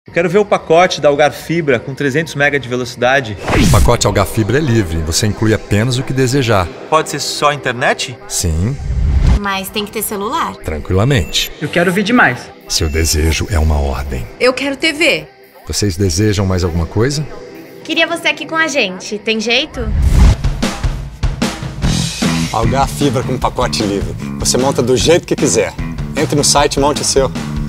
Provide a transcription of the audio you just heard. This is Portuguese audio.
Quero ver o pacote da Algar Fibra com 300 MB de velocidade. O pacote Algar Fibra é livre, você inclui apenas o que desejar. Pode ser só internet? Sim. Mas tem que ter celular. Tranquilamente. Eu quero ver demais. Seu desejo é uma ordem. Eu quero TV. Vocês desejam mais alguma coisa? Queria você aqui com a gente. Tem jeito? Algar Fibra com pacote livre. Você monta do jeito que quiser. Entre no site e monte o seu.